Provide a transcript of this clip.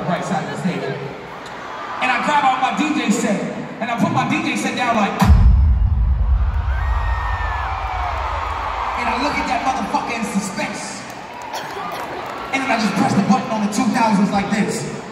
right side of the stage. And I grab out my DJ set, and I put my DJ set down like, and I look at that motherfucker in suspense. And then I just press the button on the 2000s like this.